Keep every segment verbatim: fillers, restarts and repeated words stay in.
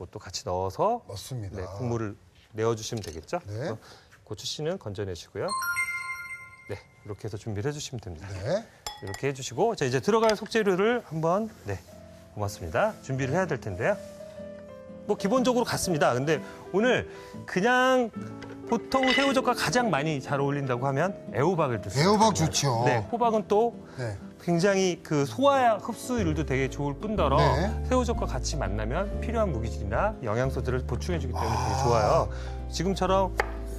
그것도 같이 넣어서 맞습니다. 네, 국물을 내어주시면 되겠죠. 네. 그래서 고추씨는 건져내시고요. 네, 이렇게 해서 준비를 해주시면 됩니다. 네. 이렇게 해주시고 자 이제 들어갈 속재료를 한번 네 고맙습니다. 준비를 해야 될 텐데요. 뭐 기본적으로 같습니다. 근데 오늘 그냥 보통 새우젓과 가장 많이 잘 어울린다고 하면 애호박을 넣습니다. 애호박 좋죠. 네, 호박은 또 네. 굉장히 그 소화 흡수율도 되게 좋을 뿐더러 네. 새우젓과 같이 만나면 필요한 무기질이나 영양소들을 보충해주기 때문에 아. 되게 좋아요. 지금처럼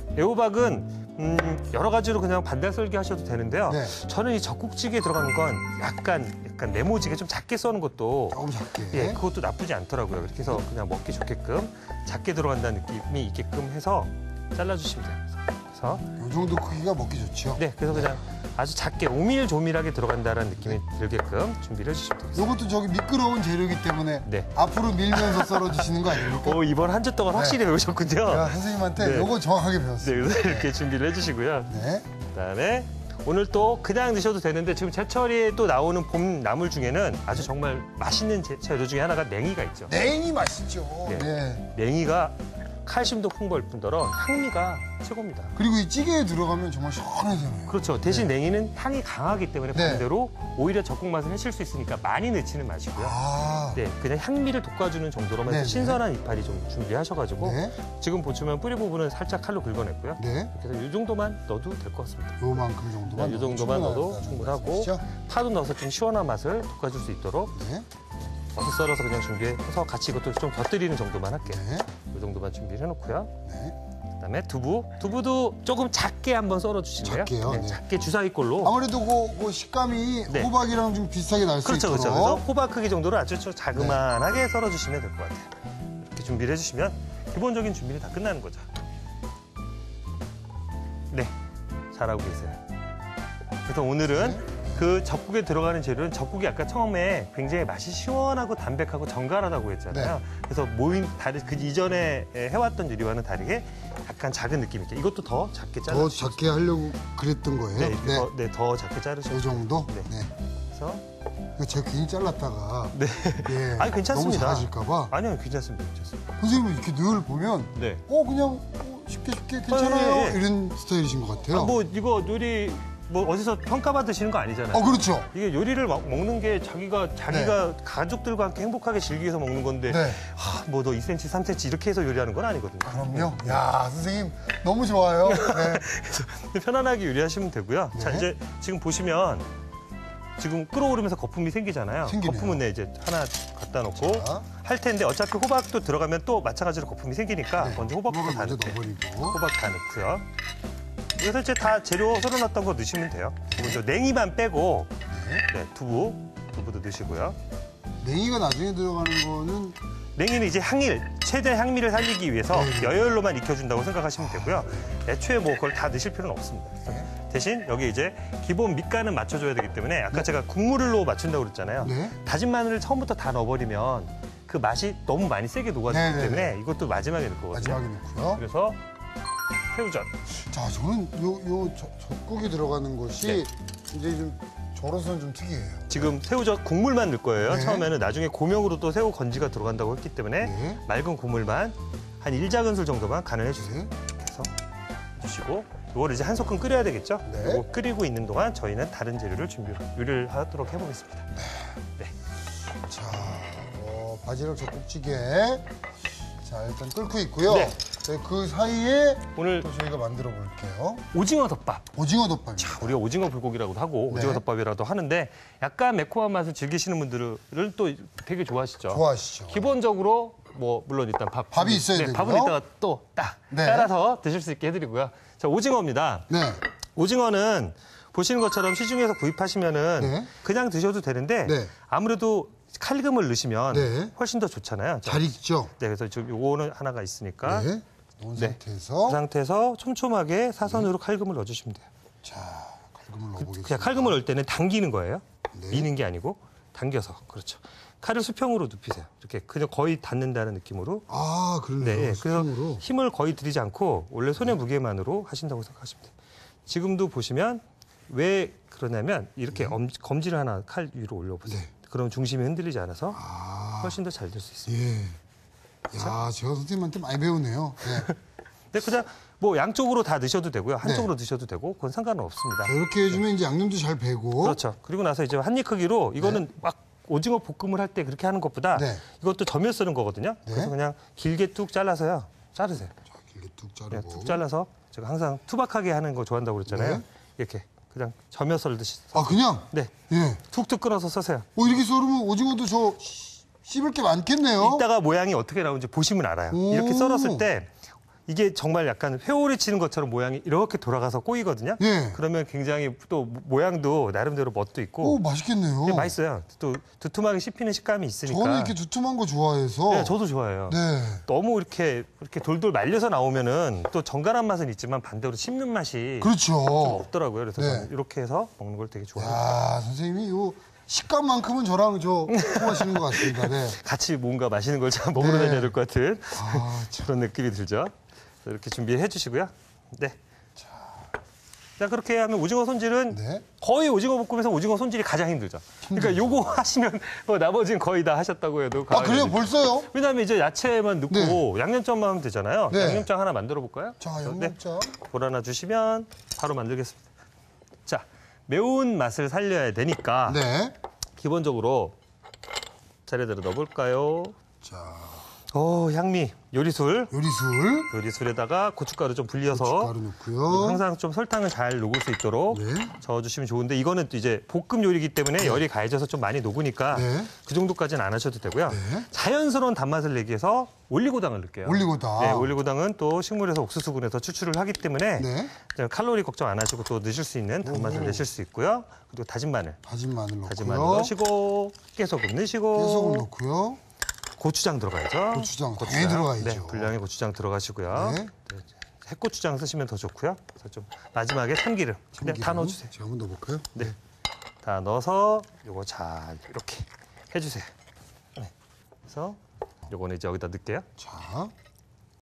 애호박은 음, 여러 가지로 그냥 반달썰기 하셔도 되는데요. 네. 저는 이 젓국찌개에 들어가는 건 약간 약간 네모지게 좀 작게 써는 것도 조금 작게. 예, 그것도 나쁘지 않더라고요. 그렇게 해서 그냥 먹기 좋게끔 작게 들어간다는 느낌이 있게끔 해서 잘라주시면 돼요. 그래서 이 정도 크기가 먹기 좋죠. 네, 그래서 그냥 아주 작게 오밀조밀하게 들어간다는 느낌이 들게끔 준비를 해주시면 되겠습니다. 이것도 저기 미끄러운 재료이기 때문에 네. 앞으로 밀면서 썰어주시는 거 아닙니까? 오, 이번 한 주 동안 확실히 배우셨군요. 제가 선생님한테 네. 이거 정확하게 네, 배웠어요. 그래서 이렇게 준비를 해주시고요. 네. 그다음에 오늘 또 그냥 드셔도 되는데 지금 제철에 또 나오는 봄 나물 중에는 아주 정말 맛있는 제- 재료 중에 하나가 냉이가 있죠. 냉이 맛있죠. 네. 네. 냉이가 칼슘도 풍부할 뿐더러 향미가 최고입니다. 그리고 이 찌개에 들어가면 정말 시원하잖아요. 그렇죠. 대신 냉이는 향이 강하기 때문에 네. 반대로 오히려 적국 맛을 해칠 수 있으니까 많이 넣지는 마시고요. 아. 네, 그냥 향미를 돋궈주는 정도로만 해서 네네. 신선한 이파리 좀 준비하셔가지고 네. 지금 보시면 뿌리 부분은 살짝 칼로 긁어냈고요. 네. 그래서 이 정도만 넣어도 될 것 같습니다. 요만큼 정도만 네, 이 정도만 넣어도 충분하다는 충분하고 말씀이시죠? 파도 넣어서 좀 시원한 맛을 돋궈줄 수 있도록 네. 버섯 썰어서 그냥 준비해서 같이 이것도 좀 곁들이는 정도만 할게요. 네. 이 정도만 준비를 해놓고요. 네. 그다음에 두부, 두부도 조금 작게 한번 썰어주실래요? 작게요? 네, 네. 작게 주사위 꼴로. 아무래도 그, 그 식감이 네. 호박이랑 좀 비슷하게 날 수 그렇죠, 있도록. 그렇죠. 그래서 호박 크기 정도로 아주 좀 자그만하게 썰어주시면 될 것 같아요. 이렇게 준비를 해주시면 기본적인 준비는 다 끝나는 거죠. 네, 잘하고 계세요. 그래서 오늘은 네. 그 젓국에 들어가는 재료는 젓국이 아까 처음에 굉장히 맛이 시원하고 담백하고 정갈하다고 했잖아요. 네. 그래서 모임 다른 그 이전에 해왔던 요리와는 다르게 약간 작은 느낌 있게 이것도 더 작게 더 잘라주시면 작게 하려고 그랬던 거예요. 네, 네. 더, 네, 더 작게 자르셔도 이 정도? 네. 네. 돼서 이거 제가 괜히 잘랐다가 네. 예, 아니 괜찮습니다. 너무 작아질까 봐. 아니요, 괜찮습니다. 괜찮습니다. 선생님은 이렇게 늘 보면 네. 어 그냥 어, 쉽게 쉽게 괜찮아요. 어, 예, 예. 이런 스타일이신 것 같아요. 아, 뭐 이거 요리 뭐 어디서 평가받으시는 거 아니잖아요. 어 그렇죠. 이게 요리를 막 먹는 게 자기가 자기가 가족들과 함께 행복하게 즐기기 위해서 먹는 건데 네. 아, 뭐 너 이 센티미터, 삼 센티미터 이렇게 해서 요리하는 건 아니거든요. 그럼요. 야 선생님 너무 좋아요. 네. 그래서 편안하게 요리하시면 되고요. 자 네. 이제 지금 보시면 지금 끓어오르면서 거품이 생기잖아요. 생기네요. 거품은 네, 이제 하나 갖다 놓고 자. 할 텐데 어차피 호박도 들어가면 또 마찬가지로 거품이 생기니까 네. 먼저 호박부터 호박을 다 먼저 넣을게요. 넣어버리고. 호박 다 넣고요. 그래서 이제 다 재료 썰어놨던 거 넣으시면 돼요. 그리고 저 냉이만 빼고 네. 네, 두부, 두부도 넣으시고요. 냉이가 나중에 들어가는 거는 냉이는 이제 향일, 최대 향미를 살리기 위해서 네. 여열로만 익혀준다고 생각하시면 되고요. 애초에 뭐 그걸 다 넣으실 필요는 없습니다. 네. 대신 여기 이제 기본 밑간은 맞춰줘야 되기 때문에 아까 제가 국물로 맞춘다고 그랬잖아요. 네. 다진 마늘을 처음부터 다 넣어버리면 그 맛이 너무 많이 세게 녹아지기 네, 네, 때문에 이것도 마지막에 넣을 거거든요. 마지막에 넣고요. 그래서 새우젓. 자 저는 요, 요 저- 젓국이 들어가는 것이 네. 이제 좀 저로서는 좀 특이해요. 지금 새우젓 국물만 넣을 거예요. 네. 처음에는 나중에 고명으로 또 새우 건지가 들어간다고 했기 때문에 네. 맑은 국물만 한 일 작은술 정도만 간을 해주세요. 네. 해서 주시고 이걸 이제 한 소끔 끓여야 되겠죠? 네. 이거 끓이고 있는 동안 저희는 다른 재료를 준비 요리를 하도록 해보겠습니다. 네. 자 어, 바지락 젓국찌개. 자 일단 끓고 있고요. 네. 네, 그 사이에 오늘 또 저희가 만들어 볼게요. 오징어 덮밥. 오징어 덮밥. 우리가 오징어 불고기라고도 하고 네. 오징어 덮밥이라도 하는데 약간 매콤한 맛을 즐기시는 분들은 또 되게 좋아하시죠. 좋아하시죠? 기본적으로 뭐 물론 일단 밥 밥이 준비- 있어야 네, 되고요. 밥은 이따가 또 딱 네. 따라서 드실 수 있게 해드리고요. 자 오징어입니다. 네. 오징어는 보시는 것처럼 시중에서 구입하시면은 네. 그냥 드셔도 되는데 네. 아무래도 칼금을 넣으시면 네. 훨씬 더 좋잖아요. 자, 잘 익죠? 네, 그래서 지금 요거는 하나가 있으니까 네. 놓은 네. 상태에서 그 상태에서 촘촘하게 사선으로 칼금을 넣어주시면 돼요. 자 칼금을 넣어보겠습니다. 그냥 칼금을 넣을 때는 당기는 거예요. 네. 미는 게 아니고 당겨서 그렇죠. 칼을 수평으로 눕히세요. 이렇게 그냥 거의 닿는다는 느낌으로. 아 그러네요. 네, 예. 그래서 수평으로. 힘을 거의 들이지 않고 원래 손의 무게만으로 하신다고 생각하시면 돼요. 지금도 보시면 왜 그러냐면 이렇게 엄, 검지를 하나 칼 위로 올려보세요. 네. 그럼 중심이 흔들리지 않아서 아, 훨씬 더 잘 될 수 있습니다. 예. 그렇죠? 야, 야, 제가 선생님한테 많이 배우네요. 네. 근데 그냥 뭐 양쪽으로 다 넣으셔도 되고요. 한쪽으로 네. 넣으셔도 되고 그건 상관은 없습니다. 이렇게 해주면 이제 양념도 잘 배고. 그렇죠. 그리고 나서 이제 한 입 크기로 이거는 막 오징어 볶음을 할 때 그렇게 하는 것보다 네. 이것도 점여 쓰는 거거든요. 네. 그래서 그냥 길게 뚝 잘라서요. 자르세요. 자, 길게 뚝 그냥 자르고. 툭 잘라서 제가 항상 투박하게 하는 거 좋아한다고 그랬잖아요. 네. 이렇게 그냥 점여 썰듯이. 아, 그냥? 네. 예. 툭툭 끊어서 써세요. 어, 이렇게 썰으면 오징어도 저 씹- 씹을 게 많겠네요. 이따가 모양이 어떻게 나오는지 보시면 알아요. 오. 이렇게 썰었을 때 이게 정말 약간 회오리 치는 것처럼 모양이 이렇게 돌아가서 꼬이거든요. 예. 그러면 굉장히 또 모양도 나름대로 멋도 있고 오, 맛있겠네요. 네, 맛있어요. 또 두툼하게 씹히는 식감이 있으니까. 저는 이렇게 두툼한 거 좋아해서. 네, 저도 좋아해요. 네. 너무 이렇게 이렇게 돌돌 말려서 나오면은 또 정갈한 맛은 있지만 반대로 씹는 맛이 그렇죠. 없더라고요. 그래서 네. 저는 이렇게 해서 먹는 걸 되게 좋아해요. 야, 선생님이 요 식감만큼은 저랑 저 통하시는 것 같습니다. 네. 같이 뭔가 맛있는 걸 참 먹으러 네. 다녀야 될 것 같은 아, 참. 그런 느낌이 들죠. 이렇게 준비해 주시고요. 네. 자, 그렇게 하면 오징어 손질은 네. 거의 오징어 볶음에서 오징어 손질이 가장 힘들죠. 그러니까 요거 하시면 뭐 나머지는 거의 다 하셨다고 해도 아, 그래요? 과언이 벌써요? 왜냐하면 이제 야채만 넣고 양념장만 하면 되잖아요. 네. 양념장 하나 만들어 볼까요? 자, 네. 양념장. 볼 하나 주시면 바로 만들겠습니다. 자, 매운 맛을 살려야 되니까 네. 기본적으로 차례대로 넣어볼까요? 자, 오, 향미, 요리술. 요리술. 요리술에다가 고춧가루 좀 불려서 고춧가루 넣고요. 항상 좀 설탕을 잘 녹을 수 있도록 네. 저어주시면 좋은데 이거는 또 이제 볶음 요리이기 때문에 열이 가해져서 좀 많이 녹으니까 네. 그 정도까지는 안 하셔도 되고요. 네. 자연스러운 단맛을 내기 위해서 올리고당을 넣을게요. 올리고당. 네, 올리고당은 또 식물에서 옥수수분해서 추출을 하기 때문에 네. 칼로리 걱정 안 하시고 또 넣으실 수 있는 단맛을 오. 내실 수 있고요. 그리고 다진 마늘, 다진 마늘 넣고요. 다진 마늘 넣으시고 깨소금 넣으시고 깨소금 넣고요. 고추장 들어가야죠. 고추장 당연히 들어가야죠. 네, 분량의 고추장 들어가시고요. 네. 네, 핵고추장 쓰시면 더 좋고요. 그래서 좀 마지막에 참기름 그냥 다 참기름. 넣어주세요. 제가 한번 넣어볼까요? 네, 다 넣어서 요거 잘 이렇게 해주세요. 네, 그래서 요거는 이제 여기다 넣을게요. 자,